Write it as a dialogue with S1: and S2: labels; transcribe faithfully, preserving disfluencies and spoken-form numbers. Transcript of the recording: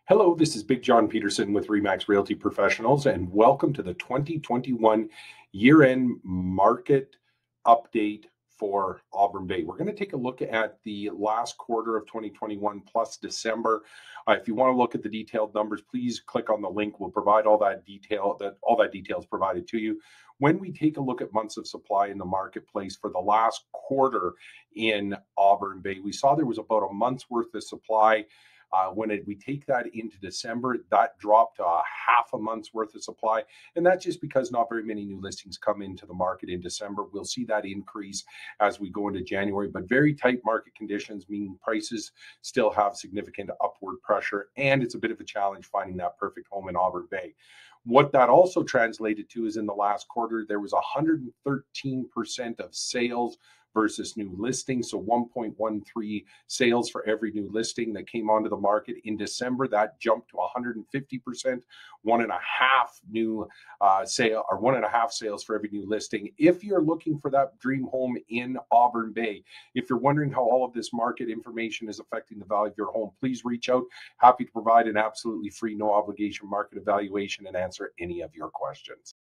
S1: Hello, this is Big John Peterson with Remax Realty Professionals, and welcome to the twenty twenty-one year-end market update for Auburn Bay. We're going to take a look at the last quarter of twenty twenty-one plus December. Uh, if you want to look at the detailed numbers, please click on the link. We'll provide all that detail. That all that detail is provided to you. When we take a look at months of supply in the marketplace for the last quarter in Auburn Bay, we saw there was about a month's worth of supply. Uh, when it, we take that into December, that dropped to a half a month's worth of supply. And that's just because not very many new listings come into the market in December. We'll see that increase as we go into January, but very tight market conditions, meaning prices still have significant upward pressure. And it's a bit of a challenge finding that perfect home in Auburn Bay. What that also translated to is in the last quarter, there was one hundred thirteen percent of sales versus new listings. So one point one three sales for every new listing that came onto the market. In December, that jumped to one hundred fifty percent, one and a half new uh, sale or one and a half sales for every new listing. If you're looking for that dream home in Auburn Bay, if you're wondering how all of this market information is affecting the value of your home, please reach out. Happy to provide an absolutely free, no obligation market evaluation and answer any of your questions.